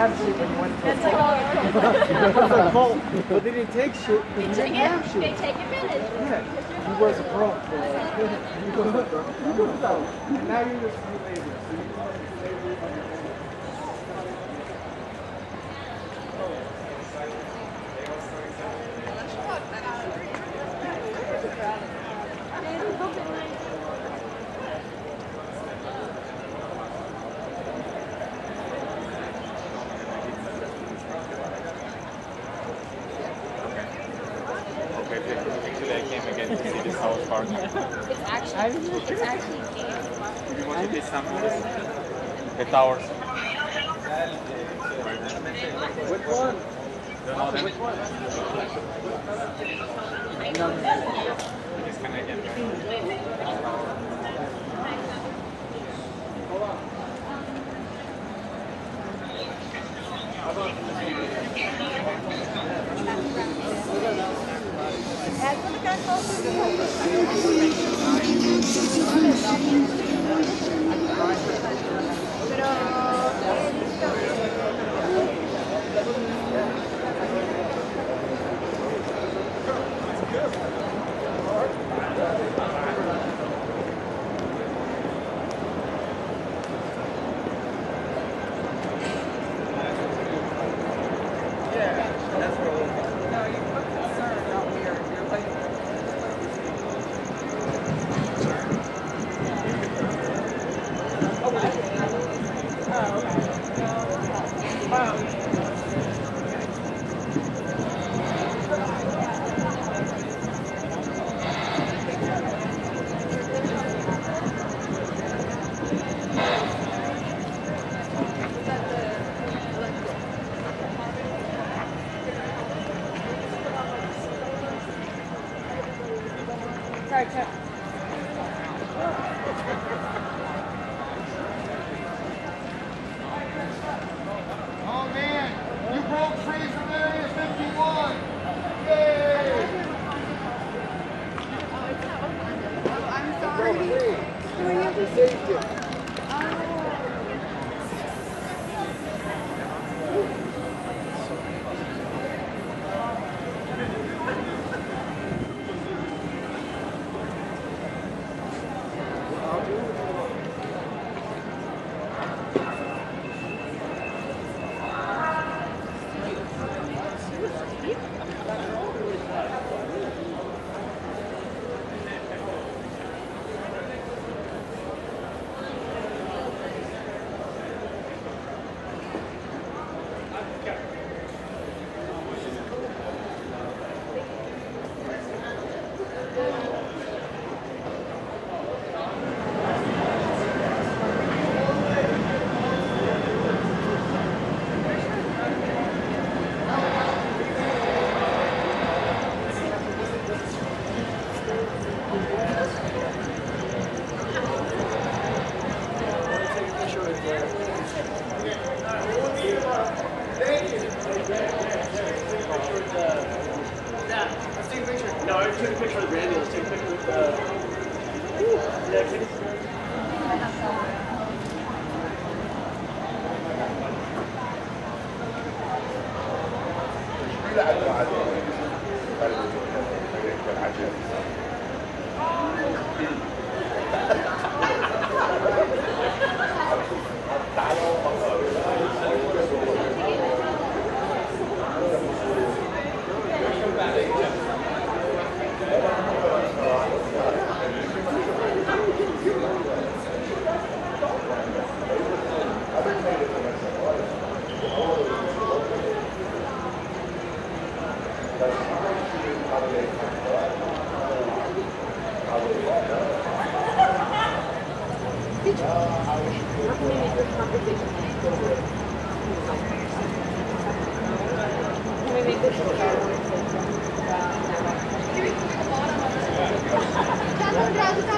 have shit when you went to That's all. but they didn't take shit. They didn't have shit. They take advantage. Yeah. He was a pro. And now you're just free labor. Actually, I came again to see the South Park. It's actually You want to get some of this? The towers. Which one? Which one? It's Canadian, right? Hold on. Sorry, Chuck. Oh man, you broke free from Area 51! Yay! I'm sorry. They saved you. No, I took a picture with Randy. Let's take a picture with yeah, Kitty. Can we